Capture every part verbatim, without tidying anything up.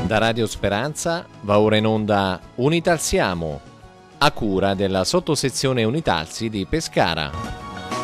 Da Radio Speranza va ora in onda Unitalsiamo, a cura della sottosezione Unitalsi di Pescara.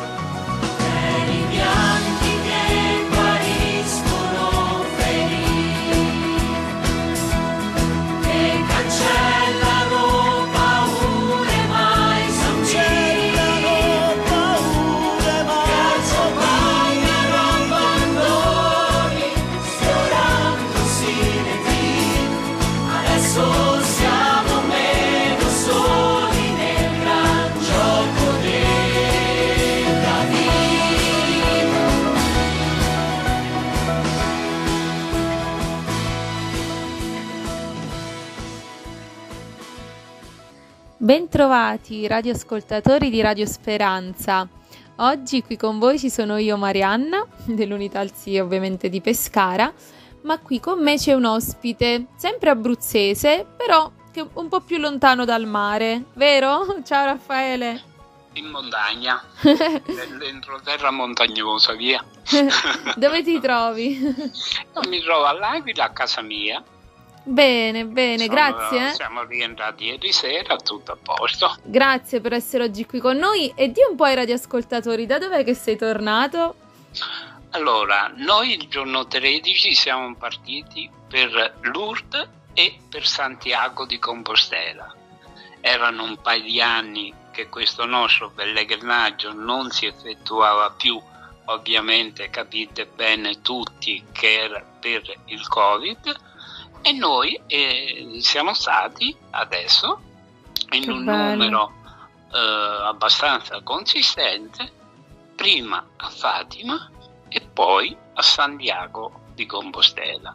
Bentrovati radioascoltatori di Radio Speranza. Oggi qui con voi ci sono io, Marianna, dell'Unitalsi ovviamente di Pescara, ma qui con me c'è un ospite, sempre abruzzese, però che un po' più lontano dal mare, vero? Ciao Raffaele. In montagna, nell'entroterra montagnosa, via. Dove ti trovi? Io mi trovo all'Aquila, a casa mia. Bene, bene, Sono, grazie. Siamo rientrati ieri sera, tutto a posto. Grazie per essere oggi qui con noi e di un po' ai radioascoltatori, da dov'è che sei tornato? Allora, noi il giorno tredici siamo partiti per Lourdes e per Santiago di Compostela. Erano un paio di anni che questo nostro pellegrinaggio non si effettuava più, ovviamente capite bene tutti che era per il Covid. E noi eh, siamo stati adesso in Che un bello. numero eh, abbastanza consistente, prima a Fatima e poi a Santiago di Compostela.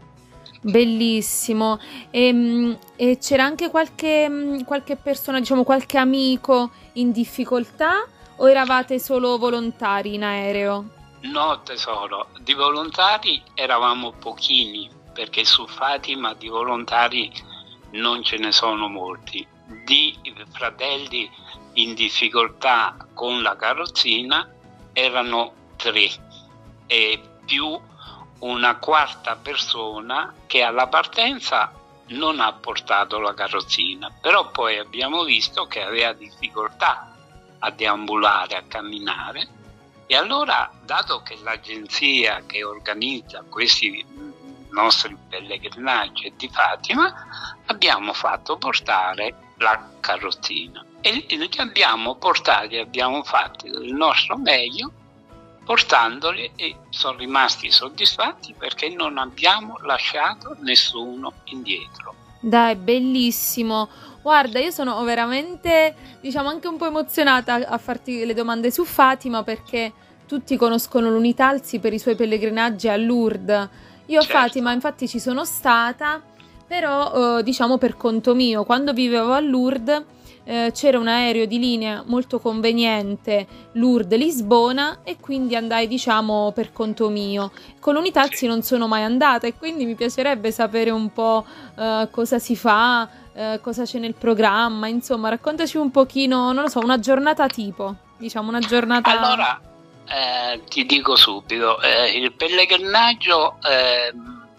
Bellissimo. E, e c'era anche qualche, qualche persona, diciamo qualche amico in difficoltà o eravate solo volontari in aereo? No tesoro, di volontari eravamo pochini, perché su Fatima di volontari non ce ne sono molti. Di fratelli in difficoltà con la carrozzina erano tre e più una quarta persona che alla partenza non ha portato la carrozzina, però poi abbiamo visto che aveva difficoltà a deambulare, a camminare, e allora, dato che l'agenzia che organizza questi nostri pellegrinaggi di Fatima, abbiamo fatto portare la carrozzina e li abbiamo portati, abbiamo fatto il nostro meglio portandoli e sono rimasti soddisfatti perché non abbiamo lasciato nessuno indietro. Dai, bellissimo. Guarda, io sono veramente, diciamo, anche un po' emozionata a farti le domande su Fatima, perché tutti conoscono l'Unitalsi per i suoi pellegrinaggi a Lourdes. Io a Certo. Fatima infatti ci sono stata, però eh, diciamo per conto mio. Quando vivevo a Lourdes eh, c'era un aereo di linea molto conveniente, Lourdes-Lisbona, e quindi andai diciamo per conto mio. Con l'Unitalsi Sì. non sono mai andata e quindi mi piacerebbe sapere un po' eh, cosa si fa, eh, cosa c'è nel programma, insomma raccontaci un pochino, non lo so, una giornata tipo, diciamo una giornata... Allora, Eh, ti dico subito, eh, il pellegrinaggio eh,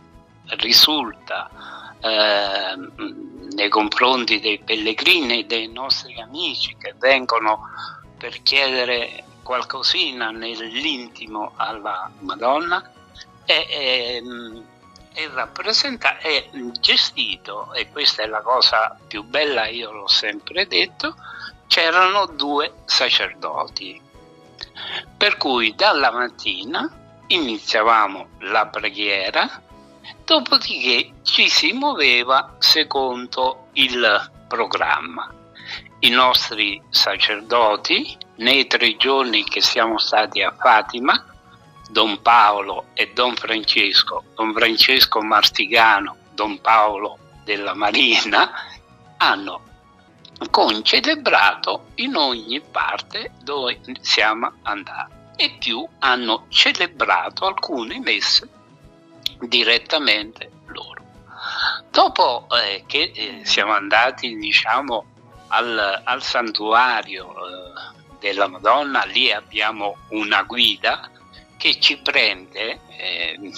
risulta eh, nei confronti dei pellegrini e dei nostri amici che vengono per chiedere qualcosina nell'intimo alla Madonna, è, è, è, rappresenta- è gestito, e questa è la cosa più bella, io l'ho sempre detto, c'erano due sacerdoti. Per cui dalla mattina iniziavamo la preghiera, dopodiché ci si muoveva secondo il programma. I nostri sacerdoti, nei tre giorni che siamo stati a Fatima, Don Paolo e Don Francesco, Don Francesco Martigano, Don Paolo della Marina, hanno concelebrato in ogni parte dove siamo andati, e più hanno celebrato alcune messe direttamente loro. Dopo eh, che eh, siamo andati diciamo al, al santuario eh, della Madonna, lì abbiamo una guida che ci prende eh,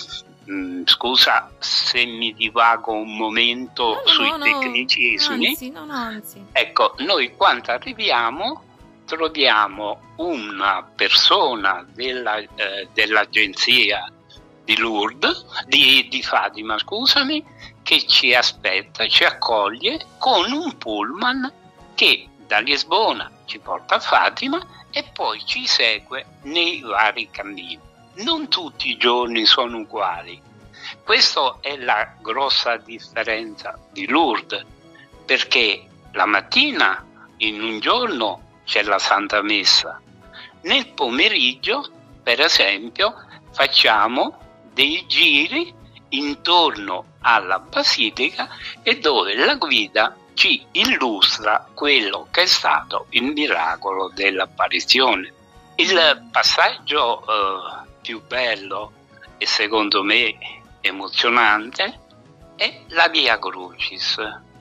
mh, scusa se mi divago un momento no, sui no, no, tecnicismi. Anzi, no, no, anzi. Ecco, noi quando arriviamo troviamo una persona della, eh, dell'agenzia di Lourdes, di, di Fatima, scusami, che ci aspetta, ci accoglie con un pullman che da Lisbona ci porta a Fatima e poi ci segue nei vari cammini. Non tutti i giorni sono uguali. Questa è la grossa differenza di Lourdes, perché la mattina in un giorno c'è la Santa Messa, nel pomeriggio, per esempio, facciamo dei giri intorno alla Basilica e dove la guida ci illustra quello che è stato il miracolo dell'apparizione. Il passaggio eh, più bello e secondo me emozionante è la Via Crucis.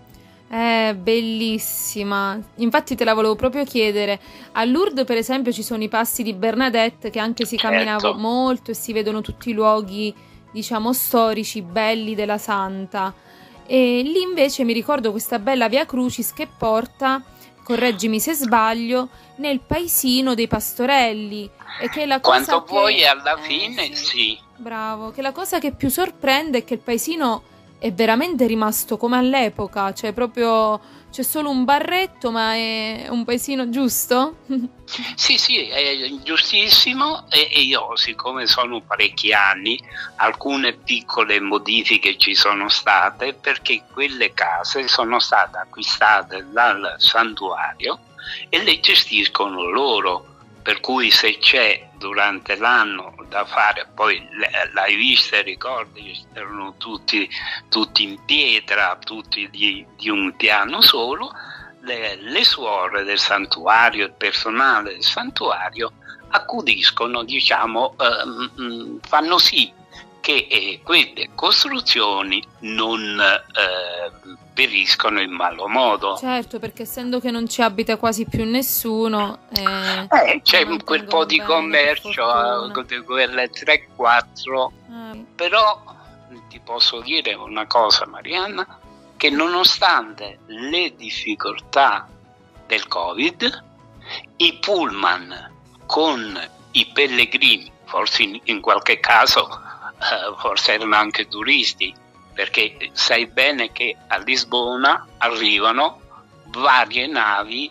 È bellissima, infatti te la volevo proprio chiedere. A Lourdes per esempio ci sono i passi di Bernadette, che anche si camminava Certo. molto e si vedono tutti i luoghi, diciamo, storici belli della Santa. E lì invece mi ricordo questa bella Via Crucis che porta, correggimi se sbaglio, nel paesino dei Pastorelli, e che è la cosa Quando che... vuoi alla Eh, fine, sì. sì. Bravo, che la cosa che più sorprende è che il paesino è veramente rimasto come all'epoca, cioè proprio c'è solo un barretto, ma è un paesino giusto? Sì, sì, è giustissimo e, e io, siccome sono parecchi anni, alcune piccole modifiche ci sono state perché quelle case sono state acquistate dal santuario e le gestiscono loro, per cui se c'è durante l'anno da fare, poi l'hai vista, ricordi, erano tutti, tutti in pietra, tutti di, di un piano solo, le, le suore del santuario, il personale del santuario accudiscono, diciamo, ehm, fanno sì che eh, quelle costruzioni non eh, periscono in malo modo. Certo, perché essendo che non ci abita quasi più nessuno, eh, Eh, c'è si quel po' di mantengono bene, per commercio, fortuna. eh, di quelle tre quattro, Eh, però ti posso dire una cosa, Marianna, che nonostante le difficoltà del Covid, i pullman con i pellegrini, forse in, in qualche caso eh, forse erano anche turisti, perché sai bene che a Lisbona arrivano varie navi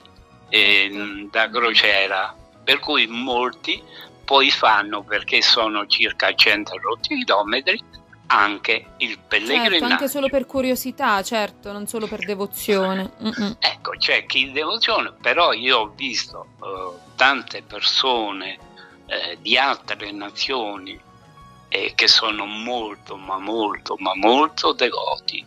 eh, da crociera, per cui molti poi fanno, perché sono circa cento chilometri, anche il pellegrinaggio. certo, anche solo per curiosità, certo, non solo per devozione. Mm-mm. Ecco, c'è chi devozione, però io ho visto eh, tante persone eh, di altre nazioni eh, che sono molto, ma molto, ma molto devoti.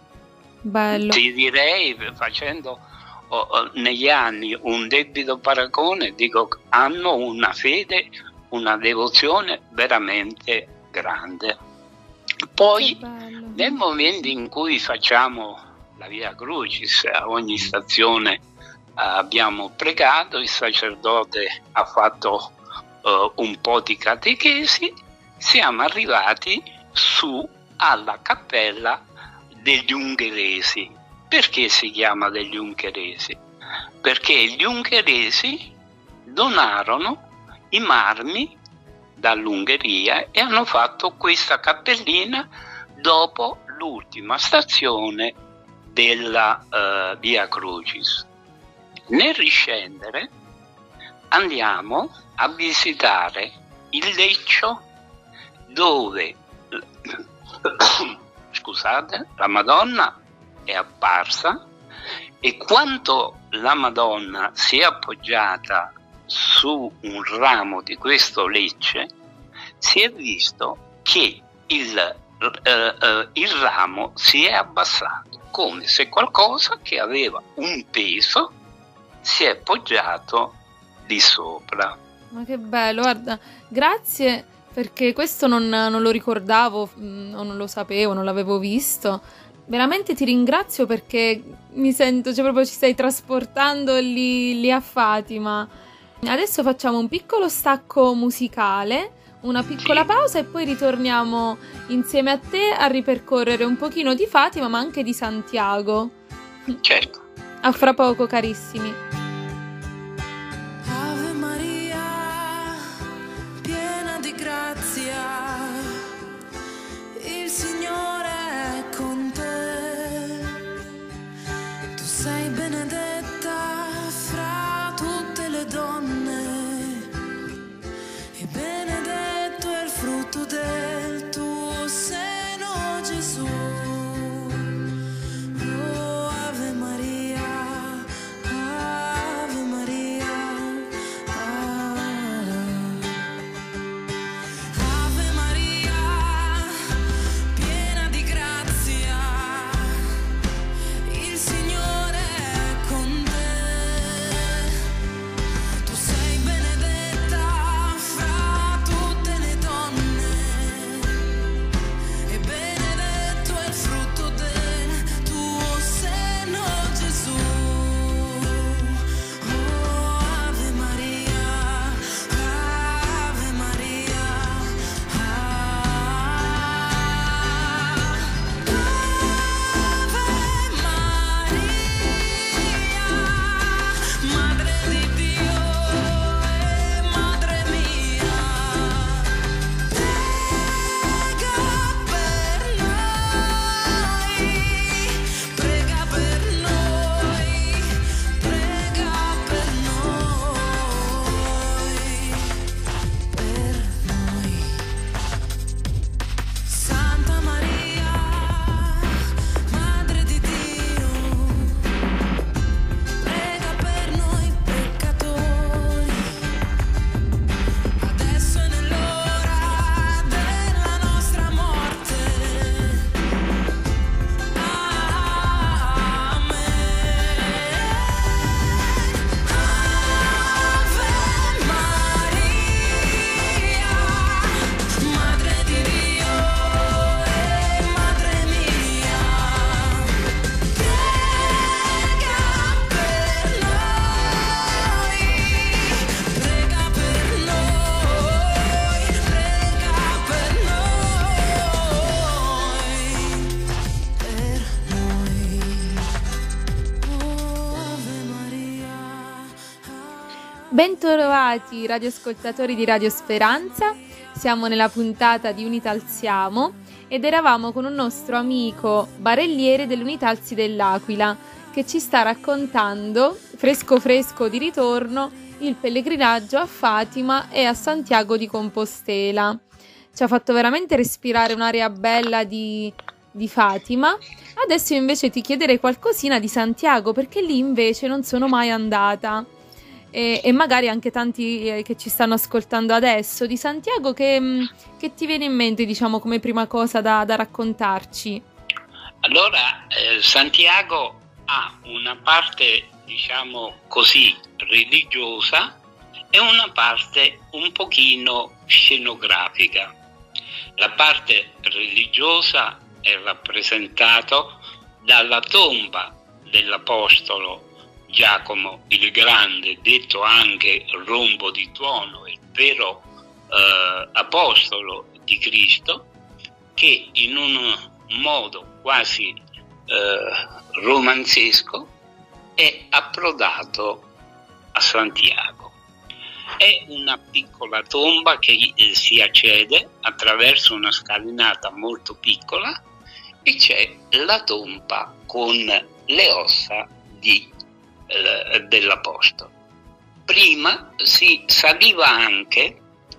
Bello. Ti direi, facendo oh, oh, negli anni un debito paragone, dico, hanno una fede, una devozione veramente grande. Poi, Che bello. nel momento in cui facciamo la Via Crucis, a ogni stazione eh, abbiamo pregato, il sacerdote ha fatto eh, un po' di catechesi, siamo arrivati su alla cappella degli ungheresi. Perché si chiama degli ungheresi? Perché gli ungheresi donarono i marmi dall'Ungheria e hanno fatto questa cappellina dopo l'ultima stazione della uh, Via Crucis. Nel riscendere andiamo a visitare il Leccio, dove scusate, la Madonna è apparsa, e quando la Madonna si è appoggiata su un ramo di questo lecce, si è visto che il, eh, eh, il ramo si è abbassato, come se qualcosa che aveva un peso si è appoggiato di sopra. Ma che bello, guarda, grazie, perché questo non, non lo ricordavo, mh, o non lo sapevo, non l'avevo visto. Veramente ti ringrazio, perché mi sento, cioè proprio ci stai trasportando lì, lì a Fatima. Adesso facciamo un piccolo stacco musicale, una piccola pausa e poi ritorniamo insieme a te a ripercorrere un pochino di Fatima, ma anche di Santiago. Certo. A fra poco, carissimi. Ave Maria, piena di grazia, il Signore è con te. Tu sei benedetta fra tutte le donne e benedetto è il frutto del tuo seno, Gesù. Oh, Ave Maria, Ave Maria, Ave Maria, piena di grazia, il Signore è con te. Tu sei benedetta fra tutte le donne e benedetto è il frutto del tuo seno, Gesù. Oh, Ave Maria, Ave Maria, Ave Maria, Madre di Dio e Madre mia, prega per noi, prega per noi, prega per noi, per noi. Santa Maria, Madre di Dio, prega per noi peccatori, adesso è nell'ora della nostra morte. Amen. Ave Maria, Madre di Dio e Madre mia, prega per noi, prega per noi, prega per noi, per noi. Oh, Ave Maria. Bentrovati radioascoltatori di Radio Speranza, siamo nella puntata di Unitalsiamo ed eravamo con un nostro amico barelliere dell'Unitalsi dell'Aquila che ci sta raccontando, fresco fresco di ritorno, il pellegrinaggio a Fatima e a Santiago di Compostela. Ci ha fatto veramente respirare un'aria bella di, di Fatima. Adesso io invece ti chiederei qualcosina di Santiago, perché lì invece non sono mai andata. E, e magari anche tanti eh, che ci stanno ascoltando adesso. Di Santiago che, mh, che ti viene in mente, diciamo, come prima cosa da, da raccontarci? Allora, eh, Santiago ha una parte, diciamo così, religiosa e una parte un pochino scenografica. La parte religiosa è rappresentata dalla tomba dell'apostolo Giacomo il Grande, detto anche Rombo di Tuono, il vero eh, apostolo di Cristo, che in un modo quasi eh, romanzesco è approdato a Santiago. È una piccola tomba che eh, si accede attraverso una scalinata molto piccola e c'è la tomba con le ossa di dell'apostolo. Prima si saliva anche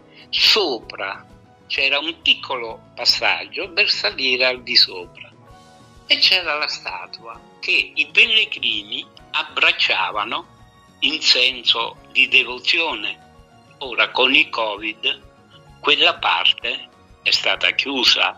sopra, c'era un piccolo passaggio per salire al di sopra e c'era la statua che i pellegrini abbracciavano in senso di devozione. Ora con il Covid quella parte è stata chiusa,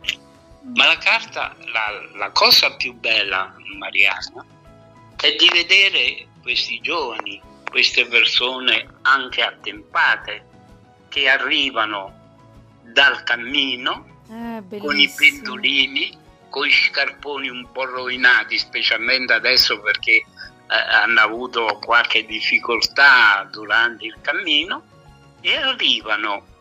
ma la carta, la, la cosa più bella, Mariana, è di vedere questi giovani, queste persone anche attempate che arrivano dal cammino eh, con i pendolini, con i scarponi un po' rovinati, specialmente adesso perché eh, hanno avuto qualche difficoltà durante il cammino, e arrivano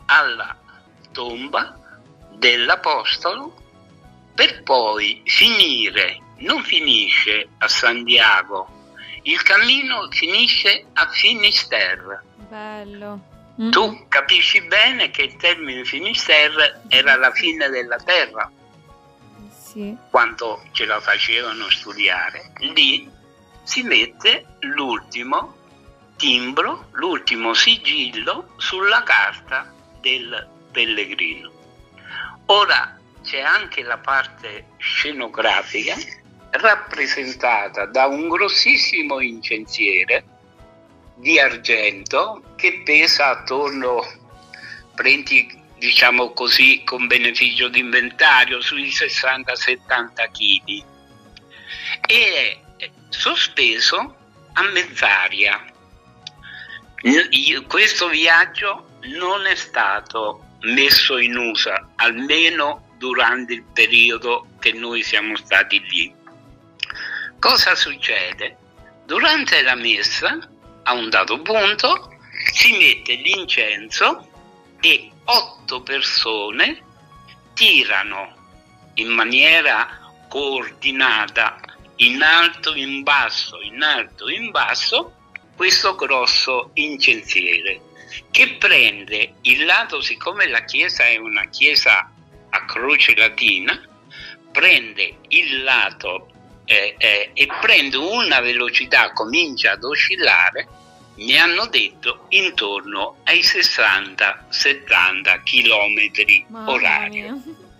alla tomba dell'Apostolo, per poi finire, non finisce a Santiago, il cammino finisce a Finisterre. Bello. Tu capisci bene che il termine Finisterre era la fine della terra, sì, quando ce la facevano studiare. Lì si mette l'ultimo timbro, l'ultimo sigillo sulla carta del pellegrino. Ora c'è anche la parte scenografica rappresentata da un grossissimo incensiere di argento che pesa attorno, prendi diciamo così con beneficio di inventario, sui sessanta settanta chili, e è sospeso a mezz'aria. Io, questo viaggio non è stato messo in uso, almeno durante il periodo che noi siamo stati lì. Cosa succede? Durante la messa, a un dato punto, si mette l'incenso e otto persone tirano in maniera coordinata, in alto, in basso, in alto, in basso, questo grosso incensiere, che prende il lato, siccome la chiesa è una chiesa a croce latina, prende il lato eh, eh, e prende una velocità, comincia ad oscillare, mi hanno detto intorno ai sessanta settanta chilometri orari.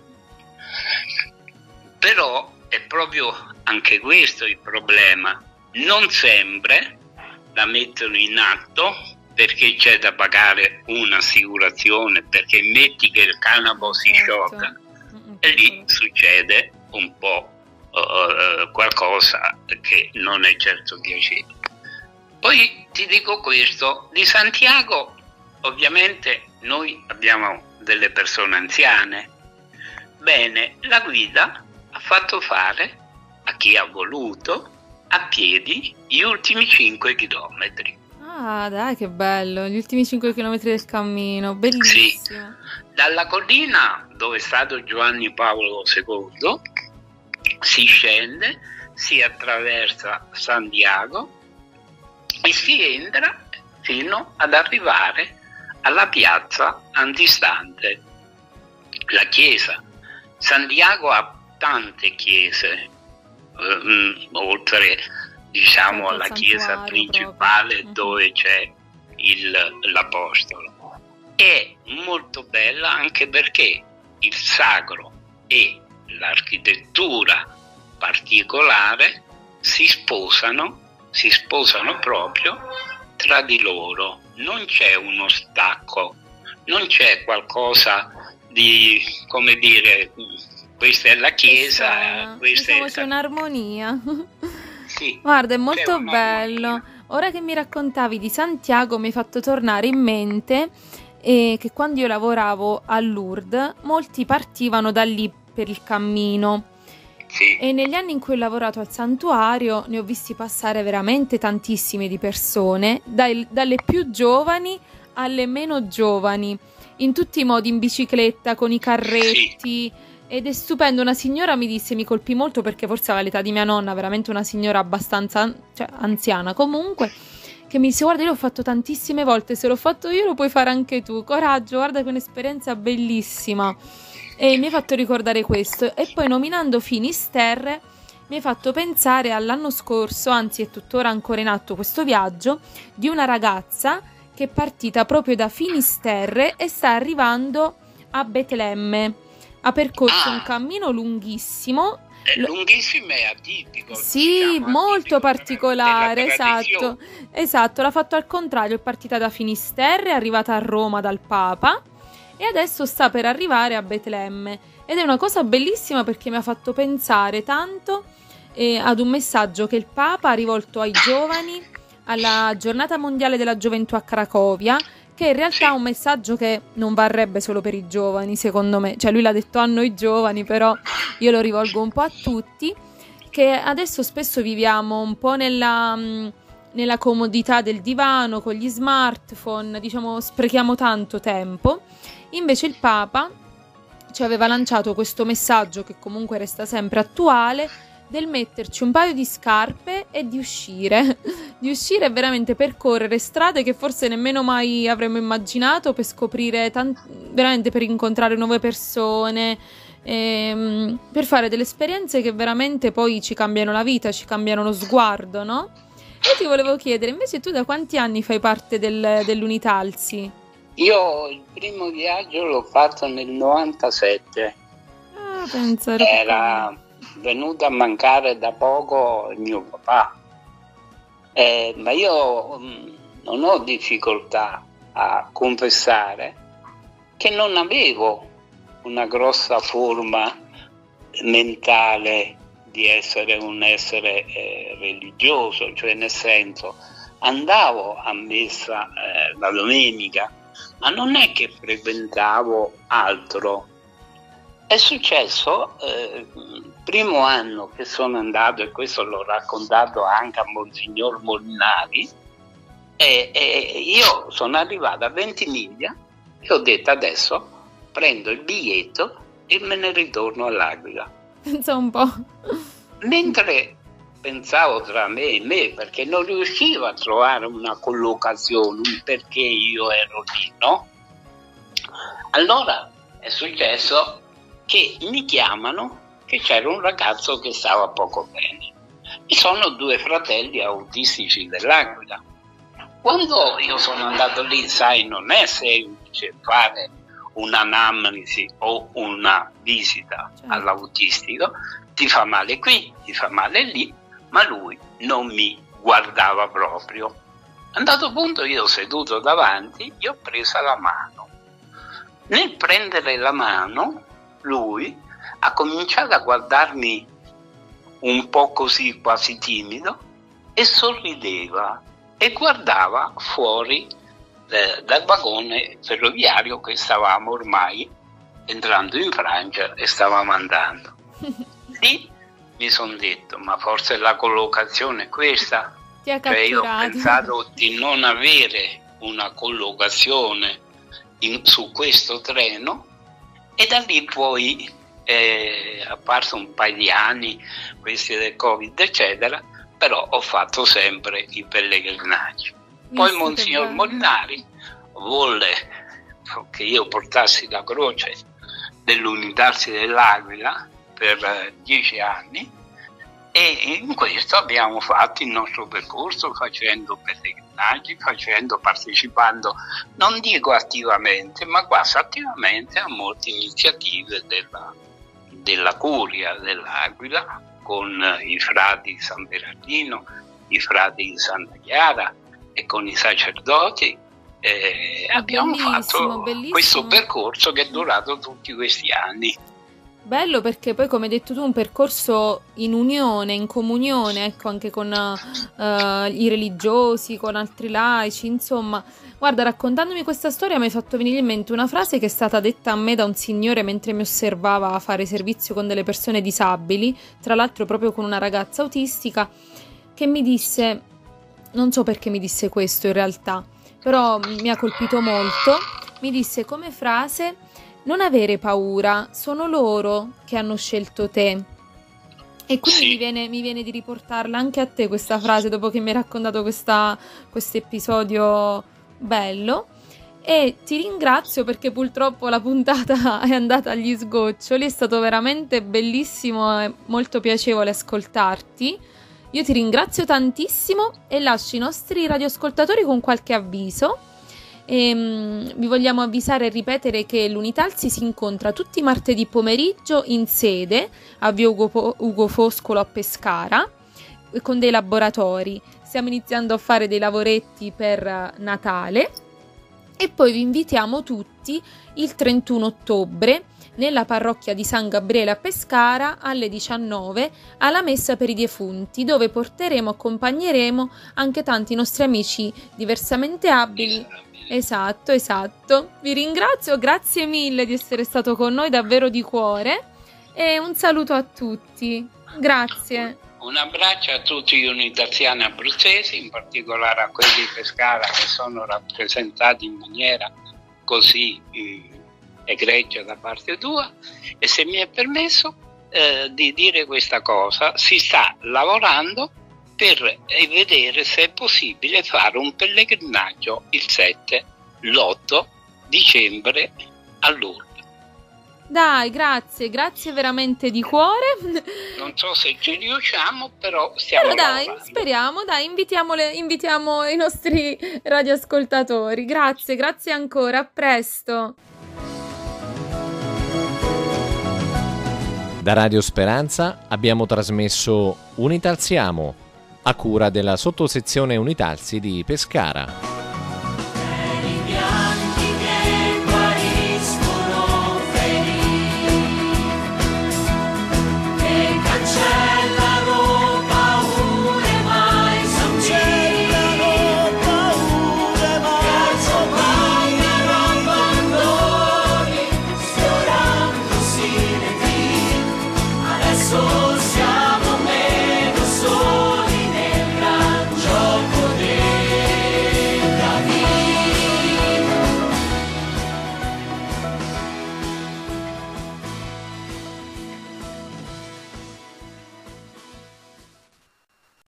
Però è proprio anche questo il problema, non sempre la mettono in atto, perché c'è da pagare un'assicurazione, perché metti che il canabo si sciocca, e lì succede un po' uh, qualcosa che non è certo piacevole. Poi ti dico questo, di Santiago ovviamente noi abbiamo delle persone anziane. Bene, la guida ha fatto fare a chi ha voluto a piedi gli ultimi cinque chilometri. Ah, dai, che bello, gli ultimi cinque chilometri del cammino, bellissimo. Sì, dalla collina dove è stato Giovanni Paolo secondo si scende, si attraversa Santiago e si entra fino ad arrivare alla piazza antistante la chiesa. Santiago ha tante chiese, ehm, oltre diciamo alla chiesa principale proprio, dove c'è il, l'Apostolo. È molto bella anche perché il sacro e l'architettura particolare si sposano si sposano proprio tra di loro, non c'è uno stacco, non c'è qualcosa di, come dire, questa è la chiesa, questa diciamo è c'è un'armonia. Sì, guarda, è molto bello. Ora che mi raccontavi di Santiago mi hai fatto tornare in mente eh, che quando io lavoravo a Lourdes molti partivano da lì per il cammino. Sì. E negli anni in cui ho lavorato al santuario ne ho visti passare veramente tantissime di persone, dai, dalle più giovani alle meno giovani, in tutti i modi, in bicicletta, con i carretti, sì. Ed è stupendo. Una signora mi disse, mi colpì molto perché forse aveva l'età di mia nonna, veramente una signora abbastanza, cioè, anziana comunque, che mi disse: guarda, io l'ho fatto tantissime volte, se l'ho fatto io lo puoi fare anche tu, coraggio, guarda che è un'esperienza bellissima. E mi ha fatto ricordare questo. E poi nominando Finisterre mi hai fatto pensare all'anno scorso, anzi è tuttora ancora in atto questo viaggio, di una ragazza che è partita proprio da Finisterre e sta arrivando a Betlemme. Ha percorso ah. un cammino lunghissimo. È lunghissimo e atipico. Sì, diciamo, molto atipico, particolare, esatto. Esatto, l'ha fatto al contrario, è partita da Finisterre, è arrivata a Roma dal Papa e adesso sta per arrivare a Betlemme. Ed è una cosa bellissima perché mi ha fatto pensare tanto eh, ad un messaggio che il Papa ha rivolto ai giovani alla Giornata Mondiale della Gioventù a Cracovia, che in realtà è un messaggio che non varrebbe solo per i giovani, secondo me. Cioè lui l'ha detto a noi giovani, però io lo rivolgo un po' a tutti, che adesso spesso viviamo un po' nella, nella comodità del divano, con gli smartphone, diciamo sprechiamo tanto tempo. Invece il Papa ci aveva lanciato questo messaggio, che comunque resta sempre attuale, del metterci un paio di scarpe e di uscire, di uscire e veramente percorrere strade che forse nemmeno mai avremmo immaginato, per scoprire, tant- veramente per incontrare nuove persone, ehm, per fare delle esperienze che veramente poi ci cambiano la vita, ci cambiano lo sguardo, no? Io ti volevo chiedere, invece tu da quanti anni fai parte del, dell'Unitalsi? Io il primo viaggio l'ho fatto nel novantasette. Ah, penso ero Era venuto a mancare da poco il mio papà, eh, ma io mh, non ho difficoltà a confessare che non avevo una grossa forma mentale di essere un essere eh, religioso, cioè nel senso andavo a messa eh, la domenica, ma non è che frequentavo altro. È successo eh, il primo anno che sono andato, e questo l'ho raccontato anche a Monsignor Molinari, e, e io sono arrivato a Ventimiglia e ho detto adesso prendo il biglietto e me ne ritorno all'Aquila. Pensa un po'. Mentre pensavo tra me e me, perché non riuscivo a trovare una collocazione, un perché io ero lì, no? Allora è successo che mi chiamano che c'era un ragazzo che stava poco bene. E sono due fratelli autistici dell'Aquila. Quando io sono andato lì, sai, non è semplice fare un'anamnesi o una visita certo. all'autistico, ti fa male qui, ti fa male lì, ma lui non mi guardava proprio. A un dato punto io seduto davanti, gli ho presa la mano. Nel prendere la mano, lui ha cominciato a guardarmi un po' così, quasi timido, e sorrideva e guardava fuori eh, dal vagone ferroviario che stavamo ormai entrando in Francia e stavamo andando. Lì mi sono detto, ma forse la collocazione è questa? Ti ha Cioè io ho catturato. pensato di non avere una collocazione in, su questo treno, e da lì poi, eh, a parte un paio di anni, questi del Covid eccetera, però ho fatto sempre i pellegrinaggi. Poi Visto che Monsignor bello. Molinari volle che io portassi la croce dell'Unitalsi dell'Aquila per eh, dieci anni, e in questo abbiamo fatto il nostro percorso facendo pellegrinaggi, facendo, partecipando, non dico attivamente, ma quasi attivamente a molte iniziative della, della Curia dell'Aquila, con eh, i frati di San Bernardino, i frati di Santa Chiara e con i sacerdoti. Eh, È abbiamo bellissimo, fatto bellissimo. questo percorso che è durato tutti questi anni. Bello, perché poi, come hai detto tu, un percorso in unione, in comunione, ecco, anche con eh, i religiosi, con altri laici, insomma. Guarda, raccontandomi questa storia mi hai fatto venire in mente una frase che è stata detta a me da un signore mentre mi osservava fare servizio con delle persone disabili, tra l'altro proprio con una ragazza autistica, che mi disse, non so perché mi disse questo in realtà, però mi ha colpito molto, mi disse come frase: non avere paura, sono loro che hanno scelto te. E quindi Sì. mi viene, mi viene di riportarla anche a te questa frase, dopo che mi hai raccontato questo episodio bello. E ti ringrazio perché purtroppo la puntata è andata agli sgoccioli, è stato veramente bellissimo e molto piacevole ascoltarti. Io ti ringrazio tantissimo e lascio i nostri radioascoltatori con qualche avviso. E, um, vi vogliamo avvisare e ripetere che l'Unitalsi si incontra tutti i martedì pomeriggio in sede a via Ugo, Po- Ugo Foscolo a Pescara, con dei laboratori. Stiamo iniziando a fare dei lavoretti per uh, Natale, e poi vi invitiamo tutti il trentuno ottobre nella parrocchia di San Gabriele a Pescara alle diciannove alla messa per i defunti, dove porteremo, accompagneremo anche tanti nostri amici diversamente abili. Esatto, esatto. Vi ringrazio, grazie mille di essere stato con noi, davvero di cuore, e un saluto a tutti. Grazie. Un abbraccio a tutti gli unitalsiani abruzzesi, in particolare a quelli di Pescara che sono rappresentati in maniera così eh, egregia da parte tua, e se mi è permesso eh, di dire questa cosa, si sta lavorando per vedere se è possibile fare un pellegrinaggio il sette, l'otto dicembre a Lourdes. Dai, grazie, grazie veramente di cuore. Non so se ci riusciamo, però stiamo Però dai, lavorando. speriamo, dai, invitiamo, le, invitiamo i nostri radioascoltatori. Grazie, grazie ancora, a presto. Da Radio Speranza abbiamo trasmesso Unitalsiamo, a cura della sottosezione Unitalsi di Pescara.